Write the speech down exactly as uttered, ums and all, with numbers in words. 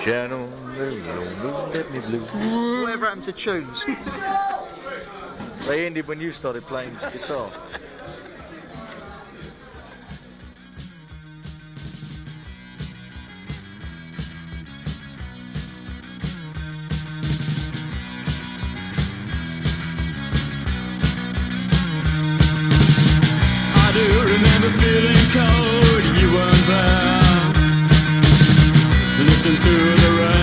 Channel, let me blue. Whatever happened to tunes? They ended when you started playing guitar. I do remember feeling cold, you weren't there. Listen to the rain.